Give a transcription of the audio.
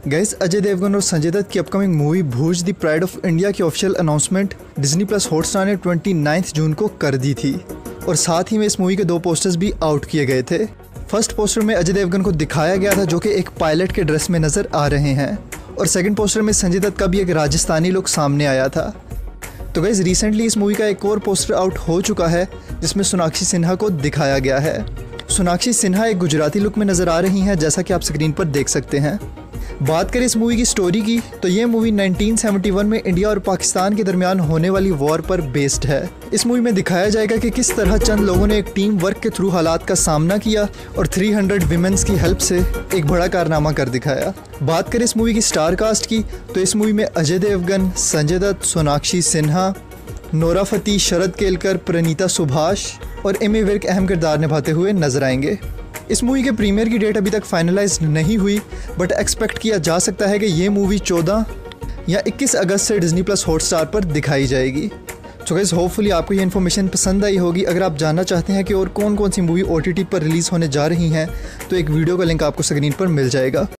Guys, Ajay Devgan और संजय दत्त की upcoming movie Bhuj the pride of India की official announcement Disney plus Hotstar ने 29 जून को कर दी थी और साथ ही में इस मूवी के 2 पोस्टर्स भी आउट किए गए थे। फर्स्ट पोस्टर में अजय देवगन को दिखाया गया था जो कि एक पायलट के ड्रेस में नजर आ रहे हैं और सेकंड पोस्टर में संजय दत्त का भी एक राजस्थानी लुक सामने आया था। तो गाइस, रिसेंटली इस मूवी का एक और पोस्टर आउट हो चुका है जिसमें सोनाक्षी सिन्हा को दिखाया गया है। सोनाक्षी सिन्हा एक गुजराती लुक में नजर आ रही हैं जैसा कि आप स्क्रीन पर देख सकते हैं। बात करें इस मूवी की स्टोरी की तो ये मूवी 1971 में इंडिया और पाकिस्तान के दरमियान होने वाली वॉर पर बेस्ड है। इस मूवी में दिखाया जाएगा कि किस तरह चंद लोगों ने एक टीम वर्क के थ्रू हालात का सामना किया और 300 विमेंस की हेल्प से एक बड़ा कारनामा कर दिखाया। बात करें इस मूवी की स्टार कास्ट की तो इस मूवी में अजय देवगन, संजय दत्त, सोनाक्षी सिन्हा, नोरा फतेही, शरद केलकर, प्रणीता सुभाष और एमी विर्क अहम किरदार निभाते हुए नजर आएंगे। इस मूवी के प्रीमियर की डेट अभी तक फाइनलाइज नहीं हुई बट एक्सपेक्ट किया जा सकता है कि ये मूवी 14 या 21 अगस्त से डिज्नी प्लस हॉटस्टार पर दिखाई जाएगी। तो गाइस, होपफुली आपको ये इन्फॉर्मेशन पसंद आई होगी। अगर आप जानना चाहते हैं कि और कौन कौन सी मूवी OTT पर रिलीज़ होने जा रही हैं तो एक वीडियो का लिंक आपको स्क्रीन पर मिल जाएगा।